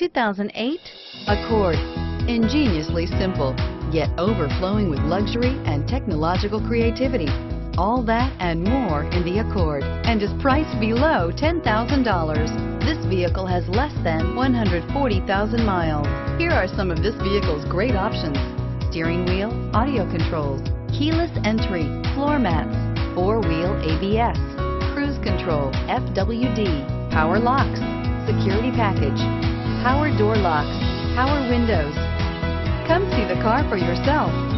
2008 Accord. Ingeniously simple, yet overflowing with luxury and technological creativity. All that and more in the Accord, and is priced below $10,000. This vehicle has less than 140,000 miles. Here are some of this vehicle's great options: steering wheel audio controls, keyless entry, floor mats, four-wheel ABS, cruise control, FWD, power locks, security package, power door locks, power windows. Come see the car for yourself.